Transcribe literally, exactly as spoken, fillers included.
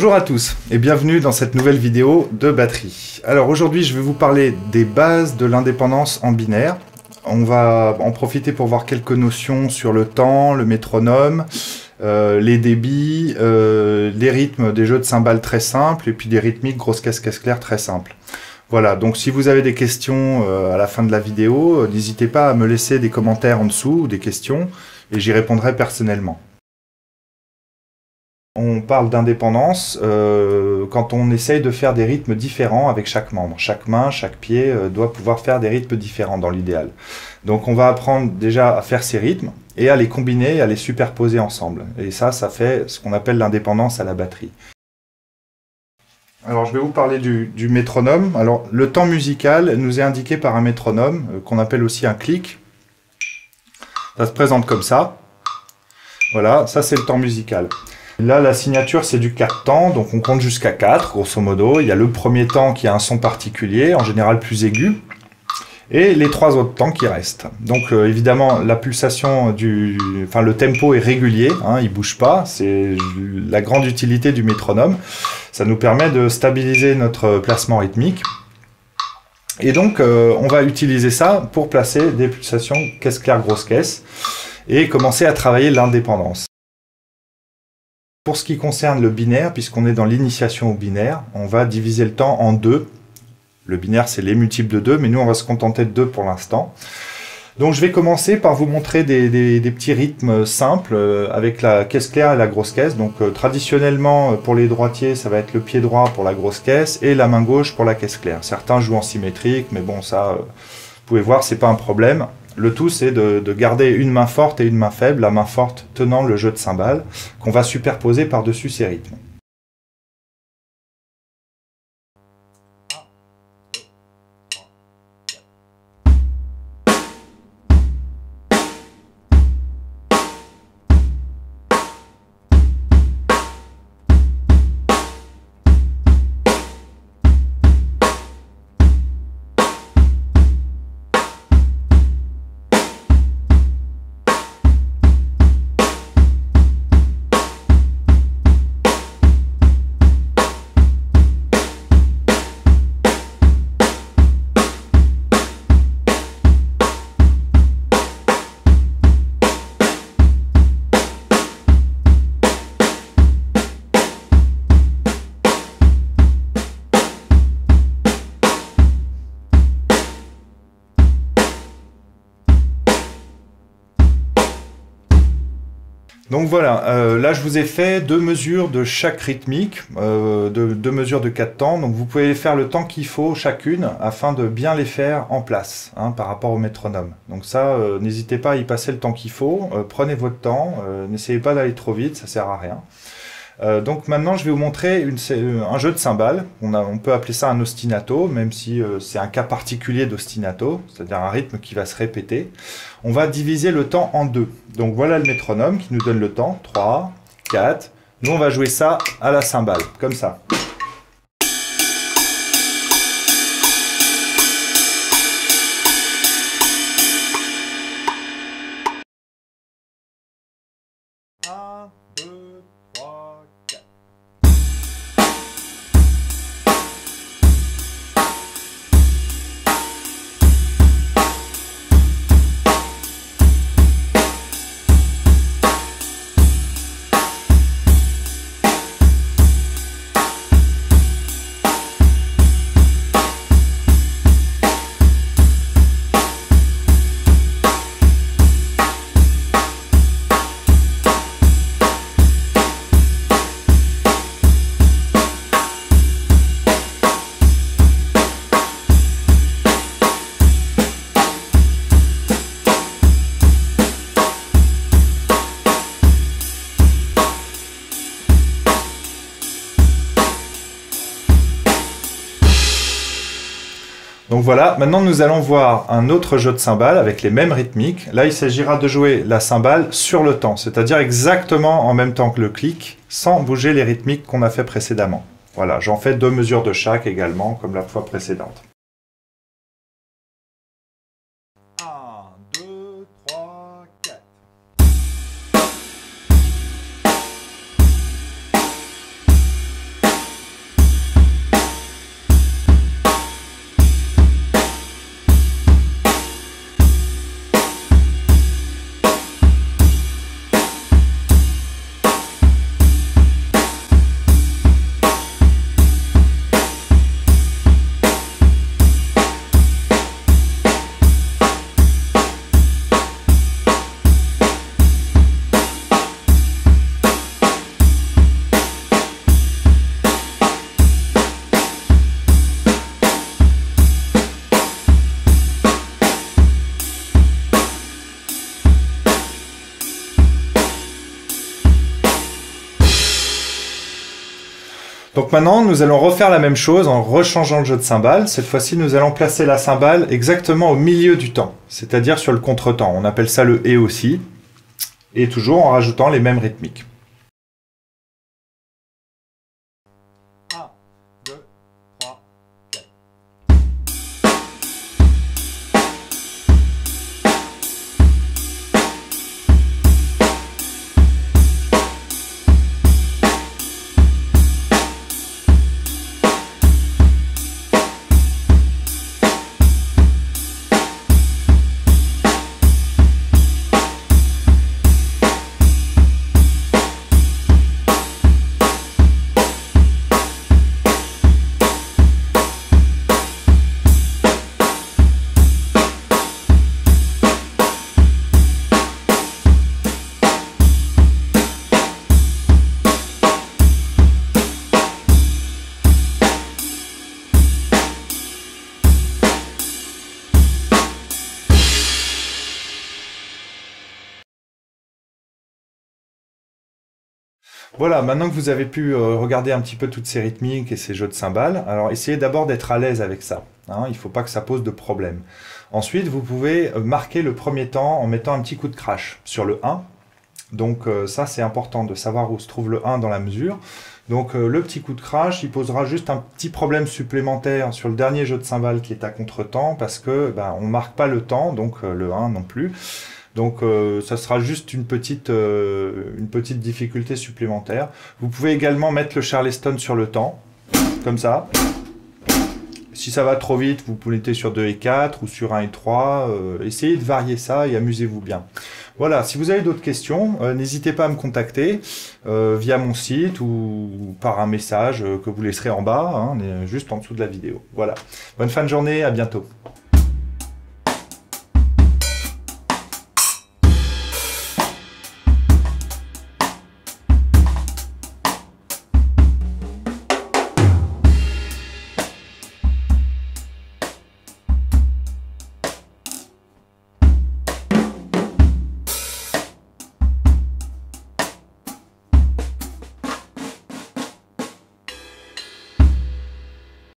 Bonjour à tous et bienvenue dans cette nouvelle vidéo de batterie. Alors aujourd'hui je vais vous parler des bases de l'indépendance en binaire. On va en profiter pour voir quelques notions sur le temps, le métronome, euh, les débits, euh, les rythmes des jeux de cymbales très simples et puis des rythmiques grosse caisse caisse claire très simples. Voilà, donc si vous avez des questions euh, à la fin de la vidéo, euh, n'hésitez pas à me laisser des commentaires en dessous ou des questions et j'y répondrai personnellement. On parle d'indépendance euh, quand on essaye de faire des rythmes différents avec chaque membre. Chaque main, chaque pied euh, doit pouvoir faire des rythmes différents dans l'idéal. Donc on va apprendre déjà à faire ces rythmes et à les combiner, à les superposer ensemble. Et ça, ça fait ce qu'on appelle l'indépendance à la batterie. Alors je vais vous parler du, du métronome. Alors le temps musical nous est indiqué par un métronome euh, qu'on appelle aussi un clic. Ça se présente comme ça. Voilà, ça c'est le temps musical. Là, la signature, c'est du quatre temps, donc on compte jusqu'à quatre, grosso modo. Il y a le premier temps qui a un son particulier, en général plus aigu, et les trois autres temps qui restent. Donc euh, évidemment, la pulsation du... Enfin, le tempo est régulier, hein, il ne bouge pas, c'est la grande utilité du métronome. Ça nous permet de stabiliser notre placement rythmique. Et donc, euh, on va utiliser ça pour placer des pulsations caisse claire, grosse caisse, et commencer à travailler l'indépendance. Pour ce qui concerne le binaire, puisqu'on est dans l'initiation au binaire, on va diviser le temps en deux. Le binaire, c'est les multiples de deux, mais nous, on va se contenter de deux pour l'instant. Donc, je vais commencer par vous montrer des, des, des petits rythmes simples euh, avec la caisse claire et la grosse caisse. Donc, euh, traditionnellement, pour les droitiers, ça va être le pied droit pour la grosse caisse et la main gauche pour la caisse claire. Certains jouent en symétrique, mais bon, ça, euh, vous pouvez voir, c'est pas un problème. Le tout, c'est de, de garder une main forte et une main faible, la main forte tenant le jeu de cymbales, qu'on va superposer par-dessus ces rythmes. Donc voilà, euh, là je vous ai fait deux mesures de chaque rythmique, euh, de, deux mesures de quatre temps, donc vous pouvez faire le temps qu'il faut chacune afin de bien les faire en place hein, par rapport au métronome. Donc ça, euh, n'hésitez pas à y passer le temps qu'il faut, euh, prenez votre temps, euh, n'essayez pas d'aller trop vite, ça sert à rien. Euh, donc maintenant je vais vous montrer une, un jeu de cymbales, on, a, on peut appeler ça un ostinato, même si euh, c'est un cas particulier d'ostinato, c'est-à-dire un rythme qui va se répéter. On va diviser le temps en deux. Donc voilà le métronome qui nous donne le temps, trois, quatre, nous on va jouer ça à la cymbale, comme ça. un, deux, trois, quatre. Donc voilà, maintenant nous allons voir un autre jeu de cymbales avec les mêmes rythmiques. Là, il s'agira de jouer la cymbale sur le temps, c'est-à-dire exactement en même temps que le clic, sans bouger les rythmiques qu'on a fait précédemment. Voilà, j'en fais deux mesures de chaque également, comme la fois précédente. un, deux, trois, quatre. Donc maintenant, nous allons refaire la même chose en rechangeant le jeu de cymbales. Cette fois-ci, nous allons placer la cymbale exactement au milieu du temps, c'est-à-dire sur le contretemps. On appelle ça le « et » aussi, et toujours en rajoutant les mêmes rythmiques. un, deux, trois, quatre. Voilà, maintenant que vous avez pu euh, regarder un petit peu toutes ces rythmiques et ces jeux de cymbales, alors essayez d'abord d'être à l'aise avec ça. Hein, il ne faut pas que ça pose de problème. Ensuite, vous pouvez marquer le premier temps en mettant un petit coup de crash sur le un. Donc euh, ça, c'est important de savoir où se trouve le un dans la mesure. Donc euh, le petit coup de crash, il posera juste un petit problème supplémentaire sur le dernier jeu de cymbales qui est à contre-temps, parce que ben, on ne marque pas le temps, donc euh, le un non plus. Donc euh, ça sera juste une petite, euh, une petite difficulté supplémentaire. Vous pouvez également mettre le Charleston sur le temps, comme ça. Si ça va trop vite, vous pouvez être sur deux et quatre ou sur un et trois. Euh, essayez de varier ça et amusez-vous bien. Voilà, si vous avez d'autres questions, euh, n'hésitez pas à me contacter euh, via mon site ou par un message que vous laisserez en bas, hein, juste en dessous de la vidéo. Voilà. Bonne fin de journée, à bientôt.